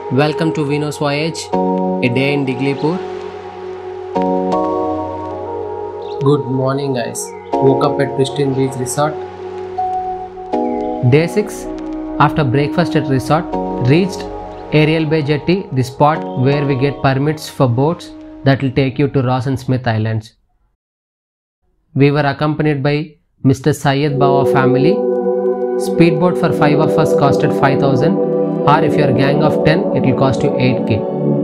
Welcome to Venus Voyage, a day in Diglipur. Good morning, guys. Woke up at Pristine Beach Resort. Day 6. After breakfast at resort, reached Ariel Bay Jetty, the spot where we get permits for boats that will take you to Ross and Smith Islands. We were accompanied by Mr. Syed Bawa family. Speedboat for 5 of us costed 5,000, or if you are a gang of 10, it will cost you 8k.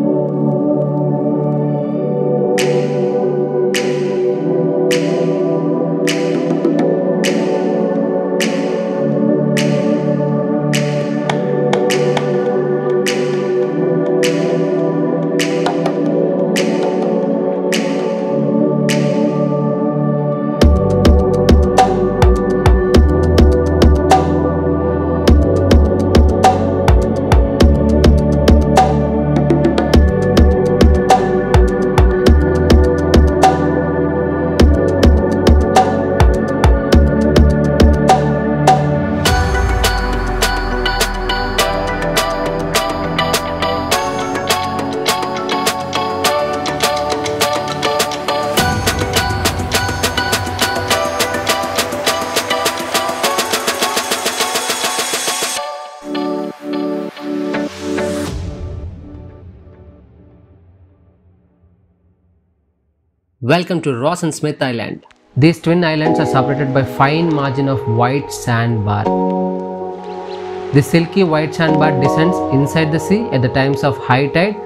Welcome to Ross and Smith Island. These twin islands are separated by fine margin of white sandbar. The silky white sandbar descends inside the sea at the times of high tide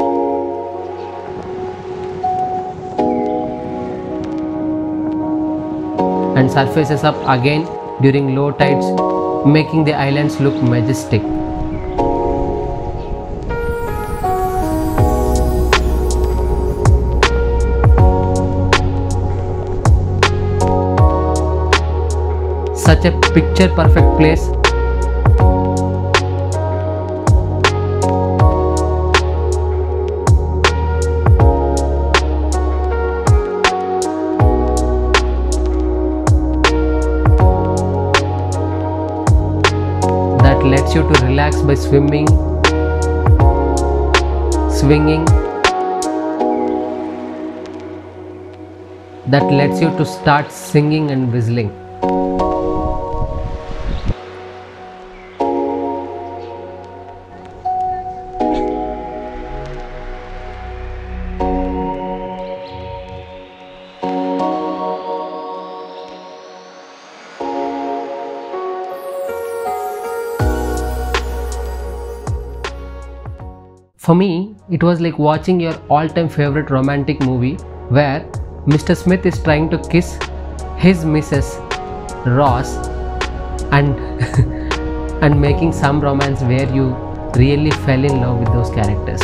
and surfaces up again during low tides, making the islands look majestic. Such a picture perfect place. That lets you to relax by swimming, swinging. That lets you to start singing and whistling. For me, it was like watching your all-time favorite romantic movie where Mr. Smith is trying to kiss his Mrs. Ross and and making some romance where you really fell in love with those characters.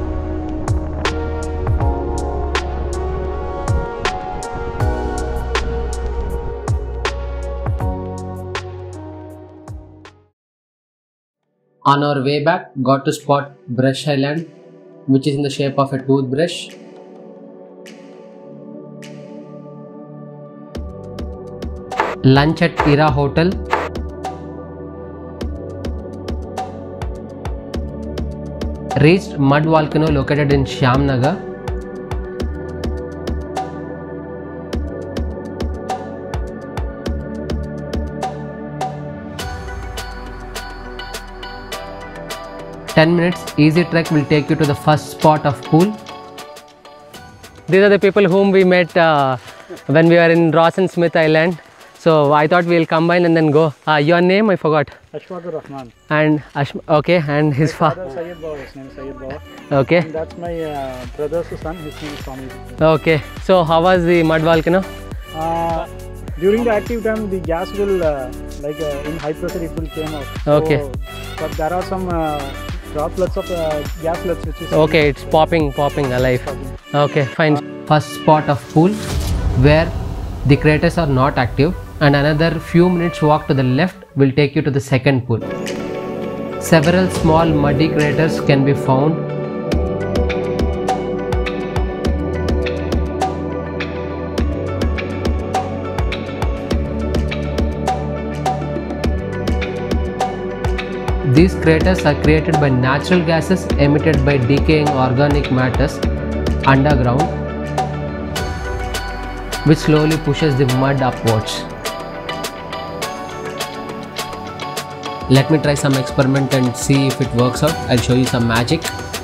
On our way back, got to spot Brush Island, which is in the shape of a toothbrush. Lunch at Ira Hotel. Reached Mud Volcano located in Shyamnagar. Ten minutes easy trek will take you to the first spot of pool. These are the people whom we met when we were in Ross and Smith Island. So I thought we'll combine and then go. Your name I forgot. Ashfaqur Rahman. And okay, and his father Syed Bawa. His name is Syed Bawa. Okay. And that's my brother's son. His name is Swami. Okay. So how was the mud volcano? During the active time, the gas will in high pressure it will came out. Okay. So, but there are some droplets of gaslets which is. Okay, it's popping alive. Okay, fine. First spot of pool where the craters are not active, and another few minutes walk to the left will take you to the second pool. Several small muddy craters can be found. These craters are created by natural gases emitted by decaying organic matters underground, which slowly pushes the mud upwards. Let me try some experiment and see if it works out. I'll show you some magic.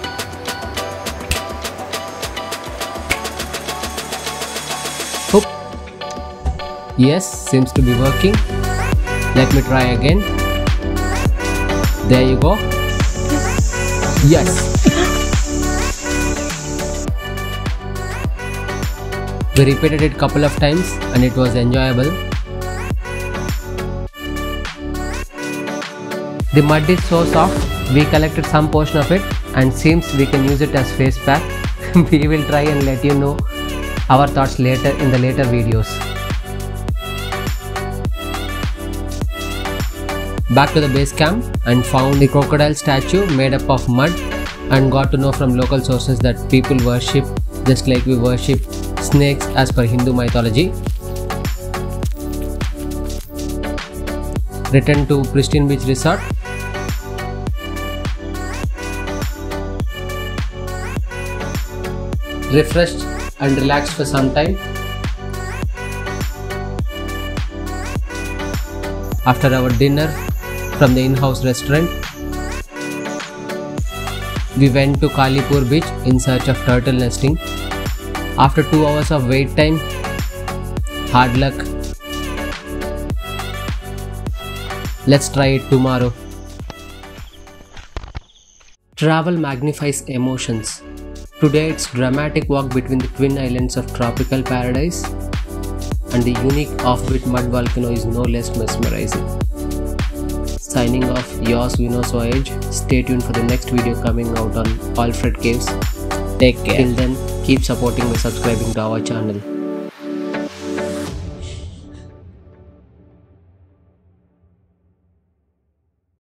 Oop. Yes, seems to be working. Let me try again. There you go. Yes. We repeated it couple of times and it was enjoyable. The mud is so soft, we collected some portion of it and seems we can use it as face pack. We will try and let you know our thoughts later in the later videos. Back to the base camp and found the crocodile statue made up of mud and got to know from local sources that people worship just like we worship snakes as per Hindu mythology. Returned to Pristine Beach Resort. Refreshed and relaxed for some time. After our dinner from the in-house restaurant, we went to Kalipur beach in search of turtle nesting. After 2 hours of wait time, hard luck. Let's try it tomorrow. Travel magnifies emotions. Today it's dramatic walk between the twin islands of tropical paradise, and the unique off-beat mud volcano is no less mesmerizing. Signing off, yours Vinos Voyage. Stay tuned for the next video coming out on Alfred Caves. Take care. Till then, keep supporting by subscribing to our channel.